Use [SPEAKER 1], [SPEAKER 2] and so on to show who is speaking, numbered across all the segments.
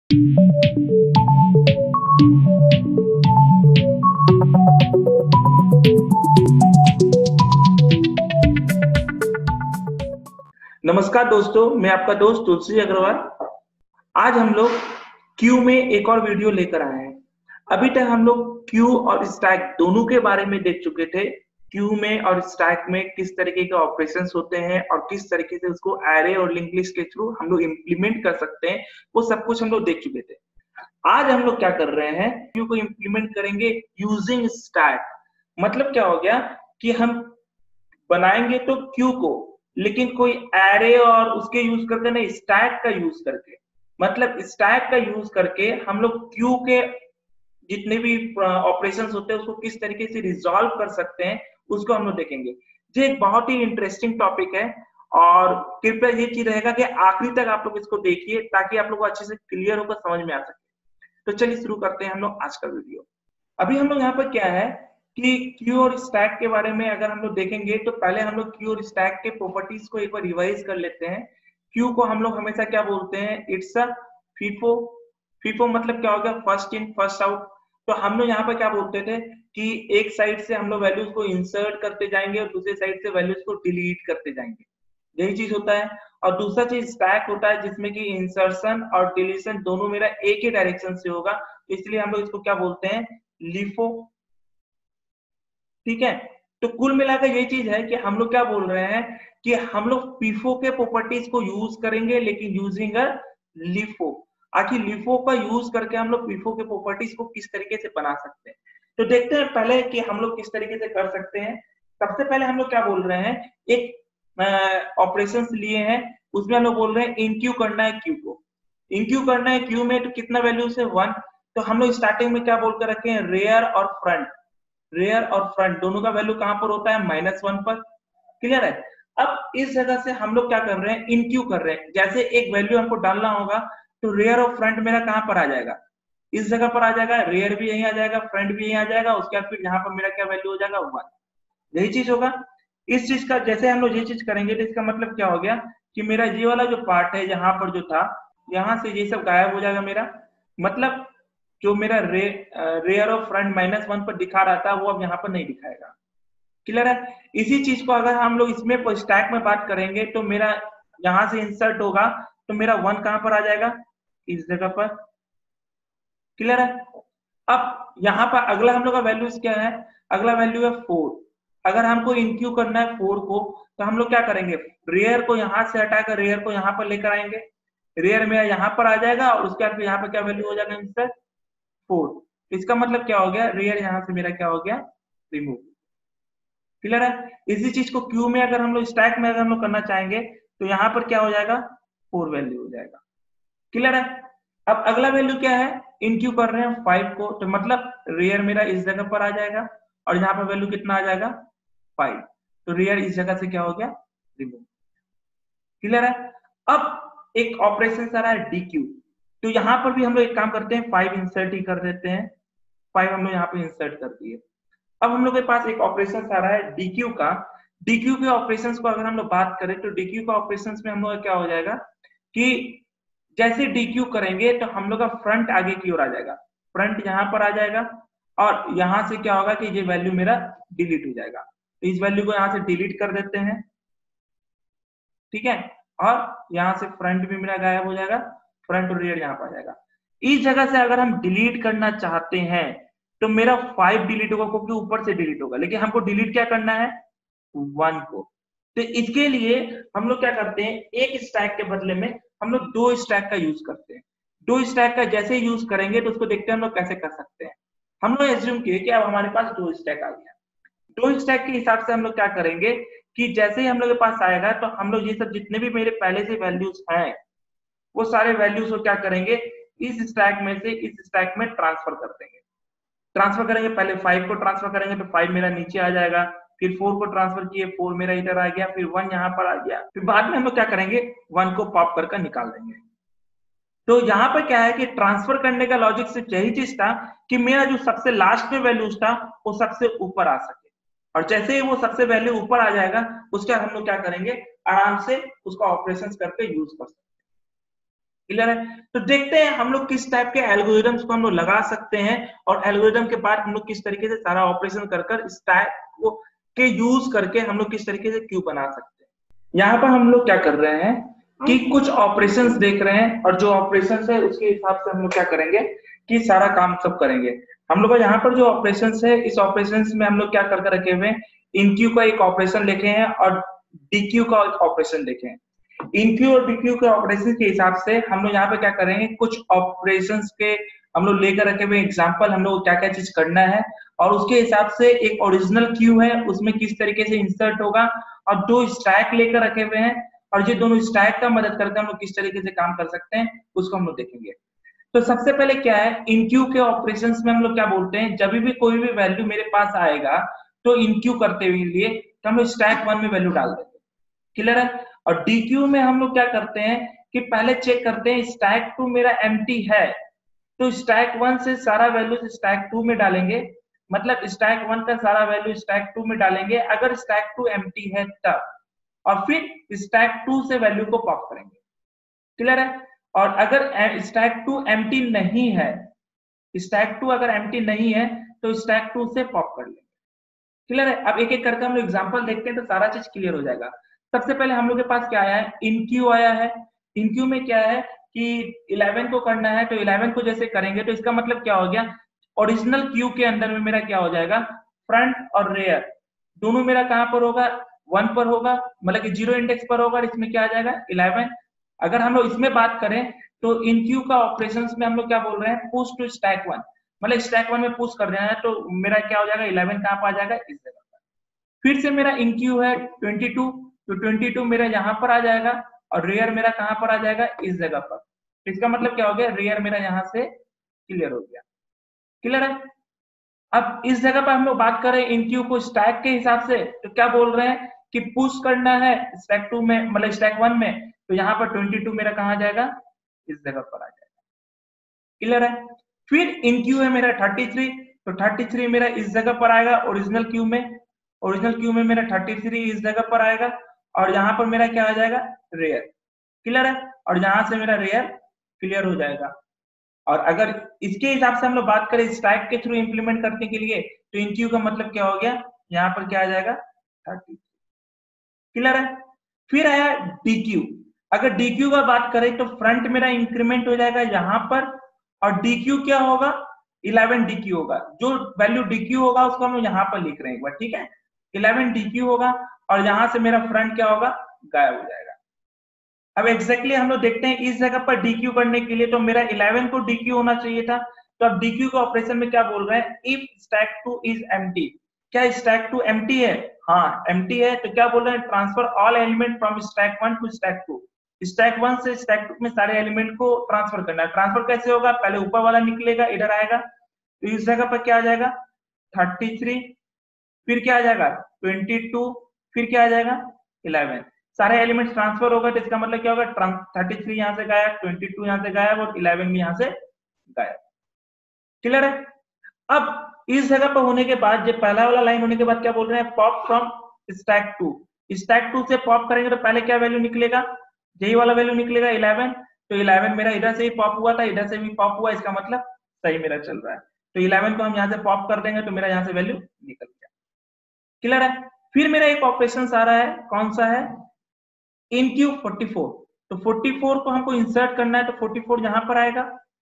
[SPEAKER 1] नमस्कार दोस्तों, मैं आपका दोस्त तुलसी अग्रवाल। आज हम लोग क्यू में एक और वीडियो लेकर आए हैं। अभी तक हम लोग क्यू और स्टैक दोनों के बारे में देख चुके थे। क्यू में और स्टैक में किस तरीके के ऑपरेशंस होते हैं और किस तरीके से उसको एरे और लिंक्ड लिस्ट के थ्रू हम लोग इम्प्लीमेंट कर सकते हैं, वो सब कुछ हम लोग देख चुके थे। आज हम लोग क्या कर रहे हैं, क्यू को इम्प्लीमेंट करेंगे यूजिंग स्टैक। मतलब क्या हो गया कि हम बनाएंगे तो क्यू को, लेकिन कोई एरे और उसके यूज करके नहीं, स्टैक का यूज करके। मतलब स्टैक का यूज करके हम लोग क्यू के जितने भी ऑपरेशंस होते हैं उसको किस तरीके से रिजॉल्व कर सकते हैं, उसको हम लोग देखेंगे। ये एक बहुत ही इंटरेस्टिंग टॉपिक है और कृपया ये चीज रहेगा कि आखिरी तक आप लोग इसको देखिए ताकि आप लोग को अच्छे से क्लियर होकर समझ में आ सके। तो चलिए शुरू करते हैं हम लोग आज का वीडियो। अभी हम लोग यहाँ पर क्या है कि क्यू और स्टैक के बारे में अगर हम लोग देखेंगे तो पहले हम लोग क्यू और स्टैक के प्रॉपर्टीज को एक बार रिवाइज कर लेते हैं। क्यू को हम लोग हमेशा क्या बोलते हैं, इट्स अ फीफो। फीफो मतलब क्या होगा, फर्स्ट इन फर्स्ट आउट। तो हम लोग यहाँ पर क्या बोलते थे कि एक साइड से हम लोग वैल्यूज को इंसर्ट करते जाएंगे और दूसरे साइड से वैल्यूज को डिलीट करते जाएंगे, यही चीज होता है। और दूसरा चीज स्टैक होता है जिसमें कि इंसर्शन और डिलीशन दोनों मेरा एक ही डायरेक्शन से होगा, इसलिए हम लोग इसको क्या बोलते हैं, लिफो। ठीक है, तो कुल मिलाकर यही चीज है कि हम लोग क्या बोल रहे हैं कि हम लोग पीफो के प्रॉपर्टीज को यूज करेंगे लेकिन यूजिंग अ लिफो। आखिर लिफो का यूज करके हम लोग पीफो के प्रॉपर्टीज को किस तरीके से बना सकते हैं, तो देखते हैं पहले कि हम लोग किस तरीके से कर सकते हैं। सबसे पहले हम लोग क्या बोल रहे हैं, एक ऑपरेशंस लिए हैं, उसमें हम लोग बोल रहे हैं इनक्यू करना है क्यू को। इनक्यू करना है क्यू में, तो कितना वैल्यू से 1। तो हम लोग स्टार्टिंग में क्या बोल कर रखे हैं, रेयर और फ्रंट। रेयर और फ्रंट दोनों का वैल्यू कहां पर होता है, -1 पर। क्लियर है। अब इस जगह से हम लोग क्या कर रहे हैं, इनक्यू कर रहे हैं। जैसे एक वैल्यू हमको डालना होगा तो रेयर और फ्रंट मेरा कहां पर आ जाएगा, इस जगह पर आ जाएगा। रेयर भी यहीं आ जाएगा, फ्रंट भी यहीं आ जाएगा, उसके बाद फिर यहाँ पर मेरा क्या वैल्यू हो जाएगा, 1। यही चीज होगा। इस चीज का जैसे हम लोग ये चीज करेंगे तो इसका मतलब क्या हो गया कि मेरा ये वाला जो पार्ट है यहाँ पर जो था, यहाँ से ये सब गायब हो जाएगा मेरा। मतलब जो मेरा रेयर और फ्रंट -1 पर दिखा रहा था वो अब यहाँ पर नहीं दिखाएगा। क्लियर है। इसी चीज को अगर हम लोग इसमें स्टैक में बात करेंगे तो मेरा यहाँ से इंसर्ट होगा तो मेरा 1 कहां पर आ जाएगा, इस जगह पर। क्लियर है। अब यहाँ पर अगला हम लोग का वैल्यू क्या है, अगला वैल्यू है 4। अगर हमको इनक्यू करना है 4 को तो हम लोग क्या करेंगे, रेयर को यहाँ से हटाकर रेयर को यहाँ पर लेकर आएंगे। रेयर मेरा यहाँ पर आ जाएगा और उसके बाद यहाँ पर क्या वैल्यू हो जाएगा, इंसर्ट 4। इसका मतलब क्या हो गया, रेयर यहाँ से मेरा क्या हो गया, रिमूव। क्लियर है। इसी चीज को क्यू में अगर हम लोग स्टैक में अगर हम लोग करना चाहेंगे तो यहाँ पर क्या हो जाएगा, 4 वैल्यू हो जाएगा। क्लियर है। अब अगला वैल्यू क्या है, इनक्यू कर रहे हैं 5 को, तो मतलब रेयर मेरा इस जगह पर आ जाएगा और यहाँ पर वैल्यू कितना आ जाएगा, 5। तो रेयर इस जगह से क्या हो गया, रिमूव। क्लियर है। अब एक ऑपरेशन आ रहा है डीक्यू। तो यहाँ पर भी हम लोग एक काम करते हैं, 5 इंसर्ट ही कर देते हैं। 5 हम लोग यहाँ पे इंसर्ट कर दिए। अब हम लोग के पास एक ऑपरेशन आ रहा है डीक्यू का। डीक्यू के ऑपरेशंस को अगर हम लोग बात करें तो डीक्यू का ऑपरेशंस में हम लोग क्या हो जाएगा कि जैसे डीक्यू करेंगे तो हम लोग का फ्रंट आगे की ओर आ जाएगा, फ्रंट यहाँ पर आ जाएगा और यहाँ से क्या होगा कि ये वैल्यू मेरा डिलीट हो जाएगा। तो इस वैल्यू को यहाँ से डिलीट कर देते हैं। ठीक है। और यहाँ से फ्रंट भी मेरा गायब हो जाएगा, फ्रंट और रियर यहाँ पर आ जाएगा। इस जगह से अगर हम डिलीट करना चाहते हैं तो मेरा 5 डिलीट होगा क्योंकि ऊपर से डिलीट होगा, लेकिन हमको डिलीट क्या करना है, 1 को। तो इसके लिए हम लोग क्या करते हैं, एक स्टैक के बदले में हम लोग 2 स्टैक का यूज करते हैं। 2 स्टैक का जैसे यूज करेंगे तो उसको देखते हैं हम लोग कैसे कर सकते हैं। हम लोग एज्यूम किए कि अब हमारे पास 2 स्टैक आ गया। 2 स्टैक के हिसाब से हम लोग क्या करेंगे कि जैसे ही हम लोग के पास आएगा तो हम लोग ये सब जितने भी मेरे पहले से वैल्यूज हैं वो सारे वैल्यूज को क्या करेंगे, इस स्टैक में से इस स्टैक में ट्रांसफर कर देंगे। ट्रांसफर करेंगे, पहले 5 को ट्रांसफर करेंगे तो 5 मेरा नीचे आ जाएगा, फिर 4 को ट्रांसफर किए, 4 मेरा इधर आ गया, फिर 1 यहाँ पर आ गया, फिर बाद में हम लोग क्या करेंगे, 1 को पॉप करके निकाल देंगे। तो यहाँ पर क्या है कि ट्रांसफर करने का लॉजिक सिर्फ यही चीज था कि मेरा जो सबसे लास्ट में वैल्यूज था वो सबसे ऊपर आ सके, और जैसे ही वो सबसे वैल्यू ऊपर आ जाएगा उसके बाद हम लोग क्या करेंगे, आराम से उसका ऑपरेशंस करके यूज कर सकते हैं। क्लियर है? तो देखते हैं हम लोग किस टाइप के एल्गोरिथम्स को हम लोग लगा सकते हैं, और एल्गोरिथम के बाद हम लोग किस तरीके से सारा ऑपरेशन कर इस टाइप को के यूज करके हम लोग किस तरीके से क्यू बना सकते हैं। यहाँ पर हम लोग क्या कर रहे हैं कि कुछ ऑपरेशंस देख रहे हैं, और जो ऑपरेशंस है उसके हिसाब से हम लोग क्या करेंगे कि सारा काम सब करेंगे। हम लोग यहाँ पर जो ऑपरेशंस है, इस ऑपरेशंस में हम लोग क्या करके रखे हुए हैं, इनक्यू का एक ऑपरेशन लिखे हैं और डीक्यू का एक ऑपरेशन लिखे हैं। इनक्यू और डीक्यू के ऑपरेशन के हिसाब से हम लोग यहाँ पे क्या करेंगे, कुछ ऑपरेशंस के हम लोग लेकर रखे हुए एग्जांपल, हम लोग क्या क्या चीज करना है, और उसके हिसाब से एक ओरिजिनल क्यू है उसमें किस तरीके से इंसर्ट होगा, और दो स्टैक लेकर रखे हुए हैं, और ये दोनों स्टैक का मदद करके हम लोग किस तरीके से काम कर सकते हैं उसको हम लोग देखेंगे। तो सबसे पहले क्या है, इनक्यू के ऑपरेशंस में हम लोग क्या बोलते हैं, जब भी कोई भी वैल्यू मेरे पास आएगा तो इनक्यू करते हुए लिए तो हम लोग स्टैक 1 में वैल्यू डाल देंगे। क्लियर है? और डीक्यू में हम लोग क्या करते हैं कि पहले चेक करते हैं स्टैक 2 मेरा एम्प्टी है, तो स्टैक 1 से सारा वैल्यू स्टैक 2 में डालेंगे, मतलब स्टैक 1 का सारा वैल्यू स्टैक 2 में डालेंगे अगर स्टैक 2 एम्प्टी है तब, और फिर स्टैक 2 से वैल्यू को पॉप करेंगे। क्लियर है? और अगर स्टैक 2 एम्प्टी नहीं है, स्टैक 2 अगर एम्प्टी नहीं है तो स्टैक 2 से पॉप कर लेंगे। क्लियर है? अब एक एक करके हम लोग एग्जांपल देखते हैं तो सारा चीज क्लियर हो जाएगा। सबसे पहले हम लोग के पास क्या आया है, इनक्यू आया है। इनक्यू में क्या है कि 11 को करना है, तो 11 को जैसे करेंगे तो इसका मतलब क्या हो गया, ओरिजिनल क्यू के अंदर में मेरा क्या हो जाएगा, फ्रंट और रेयर दोनों मेरा कहां पर होगा, 1 पर होगा, मतलब कि 0 इंडेक्स पर होगा, इसमें क्या आ जाएगा 11। अगर हम लोग इसमें बात करें तो इनक्यू का ऑपरेशंस में हम लोग क्या बोल रहे हैं, पुश टू स्टैक 1, मतलब स्टैक 1 में पुश कर देना है, तो मेरा क्या हो जाएगा 11 कहां पर आ जाएगा, इस जगह पर। फिर से मेरा इनक्यू है 22, तो 22 मेरा यहाँ पर आ जाएगा, और रेयर मेरा कहां पर आ जाएगा, इस जगह पर। इसका मतलब क्या हो गया, रेयर मेरा यहाँ से क्लियर हो गया। क्लियर है? अब इस जगह पर हम लोग बात करें इनक्यू को स्टैक के हिसाब से, तो क्या बोल रहे हैं कि पुश करना है स्टैक 2 में, मतलब स्टैक 1 में, तो यहाँ पर 22 मेरा कहां आ जाएगा, इस जगह पर आ जाएगा। क्लियर है? फिर इनक्यू है मेरा 33, तो 33 मेरा इस जगह पर आएगा ओरिजिनल क्यू में, ओरिजिनल क्यू में मेरा 33 इस जगह पर आएगा, और यहाँ पर मेरा क्या आ जाएगा, रेयर। क्लियर है? और यहाँ से मेरा रेयर क्लियर हो जाएगा। और अगर इसके हिसाब से हम लोग बात करें स्टैक के थ्रू इंप्लीमेंट करने के लिए, तो इनक्यू का मतलब क्या हो गया, यहाँ पर क्या आ जाएगा 30। क्लियर है? फिर आया डीक्यू। अगर डीक्यू का बात करें तो फ्रंट मेरा इंक्रीमेंट हो जाएगा यहाँ पर, और डीक्यू क्या होगा, 11 डीक्यू होगा, जो वैल्यू डीक्यू होगा उसको हम यहाँ पर लिख रहे हैं एक बार, ठीक है, 11 डीक्यू होगा, और यहाँ से मेरा फ्रंट क्या होगा, गायब हो जाएगा। अब एग्जैक्टली हम लोग देखते हैं इस जगह पर डीक्यू करने के लिए, तो मेरा 11 को डीक्यू होना चाहिए था, तो अब डीक्यू का ऑपरेशन में क्या बोल रहे हैं, इफ स्टैक 2 इज एम्प्टी। क्या स्टैक 2 एम्प्टी है? हाँ एम्प्टी है, तो क्या बोल रहे हैं, transfer all element from stack 1 to stack 2। Stack 1 से स्टैक 2 में सारे एलिमेंट को ट्रांसफर करना है। ट्रांसफर कैसे होगा, पहले ऊपर वाला निकलेगा, इधर आएगा, तो इस जगह पर क्या आ जाएगा 33, फिर क्या आ जाएगा 22, फिर क्या आ जाएगा 11, सारे एलिमेंट्स ट्रांसफर होगा, तो इसका मतलब क्या होगा, 33 यहाँ से गायब, 22 यहाँ से गायब, और 11 भी यहाँ से गायब। क्लियर है? अब इस जगह पर होने के बाद, जब पहला वाला लाइन होने के बाद क्या बोल रहे हैं, पॉप फ्रॉम स्टैक 2। स्टैक 2 से पॉप करेंगे तो पहले क्या वैल्यू निकलेगा, यही वाला वैल्यू निकलेगा 11, तो 11 मेरा इधर से ही पॉप हुआ था, इधर से भी पॉप हुआ, इसका मतलब सही मेरा चल रहा है, तो 11 को हम यहाँ से पॉप कर देंगे तो मेरा यहाँ से वैल्यू निकल गया। क्लियर है? फिर मेरा एक ऑपरेशन आ रहा है, कौन सा है, इनक्यू 44, तो 44 को हमको इंसर्ट करना है, तो 44 यहां पर आएगा।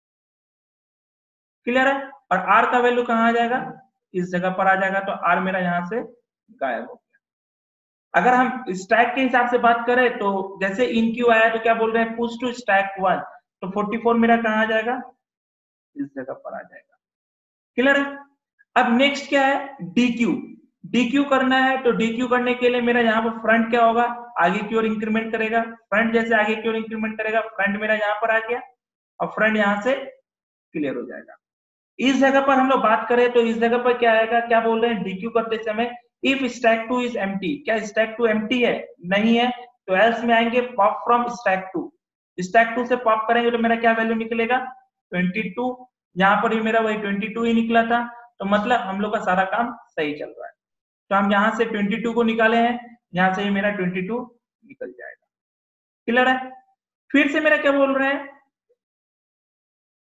[SPEAKER 1] क्लियर है? और आर का वैल्यू कहां आ जाएगा, इस जगह पर आ जाएगा, तो आर मेरा यहां से गायब हो गया। अगर हम स्टैक के हिसाब से बात करें तो जैसे इनक्यू आया तो क्या बोल रहे हैं, पुश टू स्टैक 1, तो 44 मेरा कहां आ जाएगा, इस जगह पर आ जाएगा। क्लियर है? अब नेक्स्ट क्या है, डीक्यू। डीक्यू करना है, तो डीक्यू करने के लिए मेरा यहाँ पर फ्रंट क्या होगा, आगे की ओर इंक्रीमेंट करेगा, फ्रंट जैसे आगे की ओर इंक्रीमेंट करेगा, फ्रंट मेरा यहाँ पर आ गया, और फ्रंट यहाँ से क्लियर हो जाएगा। इस जगह पर हम लोग बात करें तो इस जगह पर क्या आएगा, क्या बोल रहे हैं, डीक्यू करते समय इफ स्टैक 2 इज एम्प्टी। क्या स्टैक 2 एम्प्टी है? नहीं है, तो एल्स में आएंगे पॉप फ्रॉम स्टैक 2। स्टैक 2 से पॉप करेंगे तो मेरा क्या वैल्यू निकलेगा 22, यहाँ पर भी मेरा वही 22 ही निकला था, तो मतलब हम लोग का सारा काम सही चल रहा है। तो हम यहाँ से 22 को निकाले हैं, यहाँ से ही मेरा 22 निकल जाएगा। क्लियर है? फिर से मेरा क्या बोल रहे हैं,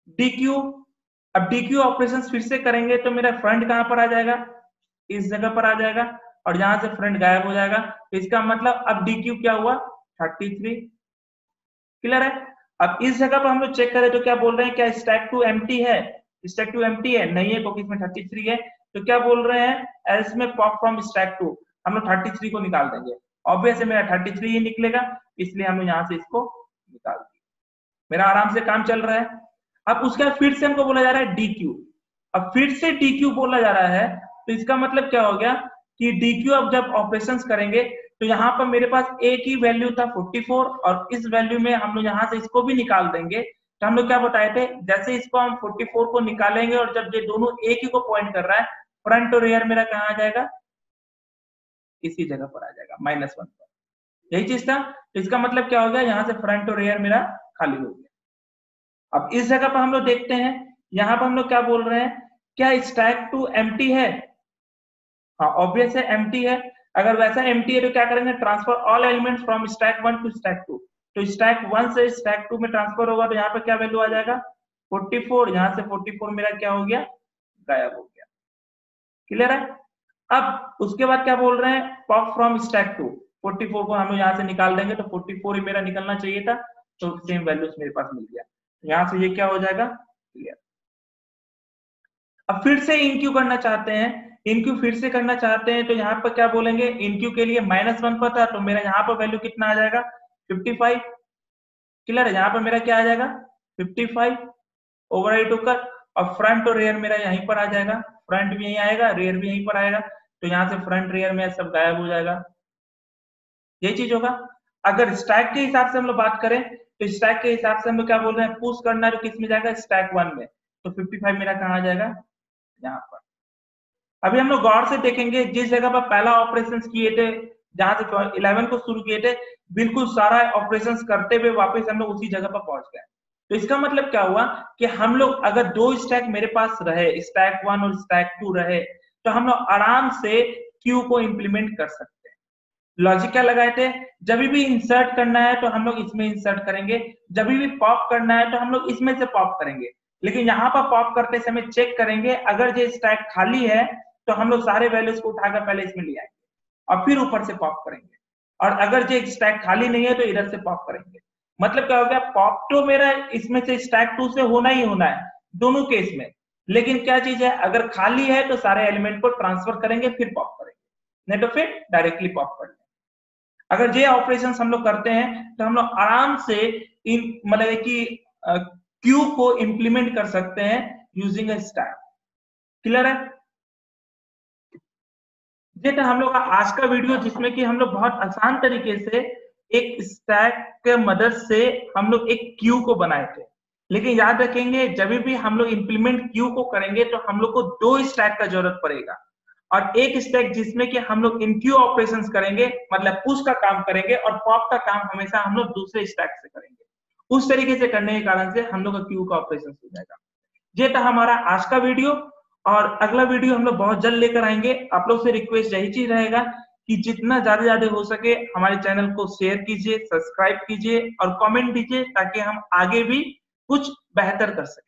[SPEAKER 1] DQ, अब DQ ऑपरेशन फिर से करेंगे तो मेरा फ्रंट कहां पर आ जाएगा, इस जगह पर आ जाएगा, और यहां से फ्रंट गायब हो जाएगा। तो इसका मतलब अब DQ क्या हुआ, 33। क्लियर है। अब इस जगह पर हम लोग चेक करें तो क्या बोल रहे हैं, क्या स्टैक टू एम्प्टी है, स्टैक टू एम्प्टी है, नहीं है क्योंकि इसमें 33 है। तो क्या बोल रहे हैं, एल्स में पॉप फ्रॉम स्टैक टू, हम लोग 33 को निकाल देंगे। ऑब्वियस है मेरा 33 ही निकलेगा, इसलिए हम लोग यहाँ से इसको निकाल देंगे। मेरा आराम से काम चल रहा है। अब उसके बाद फिर से हमको बोला जा रहा है DQ, अब फिर से DQ बोला जा रहा है, तो इसका मतलब क्या हो गया कि DQ अब जब ऑपरेशंस करेंगे तो यहाँ पर मेरे पास A की वैल्यू था 44, और इस वैल्यू में हम लोग यहाँ से इसको भी निकाल देंगे। तो हम लोग क्या बताए थे, जैसे इसको हम 44 को निकालेंगे और जब ये दोनों एक ही को पॉइंट कर रहा है, फ्रंट और रियर मेरा कहाँ आ जाएगा, इसी जगह पर आ जाएगा, -1 पर। यही चीज था। तो इसका मतलब क्या हो गया, यहाँ से फ्रंट और रियर मेरा खाली हो गया। अब इस जगह पर हम लोग देखते हैं, यहाँ पर हम लोग क्या बोल रहे हैं, क्या स्टैक टू एम्प्टी है, हाँ ऑब्वियस है एम्प्टी है। अगर वैसा एम्प्टी है तो क्या करेंगे, transfer all elements from stack 1 to stack 2। तो स्टैक 1 से स्टैक 2 में ट्रांसफर होगा, तो यहाँ पे क्या वैल्यू आ जाएगा, 44। यहाँ से 44 मेरा क्या हो गया, गायब हो गया। क्लियर है। अब उसके बाद क्या बोल रहे हैं, पॉप फ्रॉम स्टैक 2, 44 को हम लोग यहाँ से निकाल देंगे, तो 44 ही मेरा निकलना चाहिए था, तो सेम वैल्यूज मेरे पास मिल गया। यहाँ से ये क्या हो जाएगा, क्लियर। अब फिर से इनक्यू करना चाहते हैं, इनक्यू फिर से करना चाहते हैं, तो यहाँ पर क्या बोलेंगे, इनक्यू के लिए -1 पर था, तो मेरा यहाँ पर वैल्यू कितना आ जाएगा, 55। क्लियर है, यहाँ पर मेरा क्या आ जाएगा, 55 ओवरराइट होकर, और फ्रंट और रेयर मेरा यहीं पर आ जाएगा, फ्रंट भी यहीं आएगा, रेयर भी यहीं पर आएगा, तो यहाँ से फ्रंट रेयर में सब गायब हो जाएगा। यही चीज होगा। अगर स्टैक के हिसाब से हम लोग बात करें, तो स्टैक के हिसाब से हम लोग क्या बोल रहे हैं, पुश करना है तो किस में जाएगा, स्टैक 1 में, तो 55 मेरा कहाँ आ जाएगा, यहाँ पर। अभी हम लोग गौर से देखेंगे, जिस जगह पर पहला ऑपरेशन किए थे, जहां से 11 को शुरू किए थे, बिल्कुल सारा ऑपरेशंस करते हुए वापस हम लोग उसी जगह पर पहुंच गए। तो इसका मतलब क्या हुआ कि हम लोग अगर दो स्टैक मेरे पास रहे, स्टैक 1 और स्टैक 2 रहे, तो हम लोग आराम से क्यू को इंप्लीमेंट कर सकते हैं। लॉजिक क्या लगाए थे, जब भी इंसर्ट करना है तो हम लोग इसमें इंसर्ट करेंगे, जब भी पॉप करना है तो हम लोग इसमें से पॉप करेंगे, लेकिन यहाँ पर पॉप करते समय चेक करेंगे, अगर ये स्टैक खाली है तो हम लोग सारे वैल्यूज को उठाकर पहले इसमें ले आएंगे और फिर ऊपर से पॉप करेंगे, और अगर ये स्टैक खाली नहीं है तो इधर से पॉप करेंगे। मतलब क्या हो गया, पॉप तो मेरा इसमें से स्टैक 2 से होना ही होना है दोनों केस में, लेकिन क्या चीज है, अगर खाली है तो सारे एलिमेंट को ट्रांसफर करेंगे फिर पॉप करेंगे, नहीं तो फिर डायरेक्टली पॉप कर लेंगे। अगर ये ऑपरेशन हम लोग करते हैं तो हम लोग आराम से इन मतलब कि क्यू को इंप्लीमेंट कर सकते हैं यूजिंग अ स्टैक। क्लियर है। ये था हम लोग का आज का वीडियो, जिसमें कि हम लोग बहुत आसान तरीके से एक स्टैक के मदद से हम लोग एक क्यू को बनाए थे। लेकिन याद रखेंगे, जब भी हम लोग इंप्लीमेंट क्यू को करेंगे तो हम लोग को 2 स्टैक का जरूरत पड़ेगा, और एक स्टैक जिसमें कि हम लोग इन क्यू ऑपरेशंस करेंगे, मतलब पुश का काम करेंगे, और पॉप का काम हमेशा हम लोग दूसरे स्टैक से करेंगे। उस तरीके से करने के कारण से हम लोग का क्यू का ऑपरेशन हो जाएगा। ये था हमारा आज का वीडियो, और अगला वीडियो हम लोग बहुत जल्द लेकर आएंगे। आप लोग से रिक्वेस्ट यही चीज रहेगा कि जितना ज्यादा हो सके हमारे चैनल को शेयर कीजिए, सब्सक्राइब कीजिए और कमेंट दीजिए, ताकि हम आगे भी कुछ बेहतर कर सकें।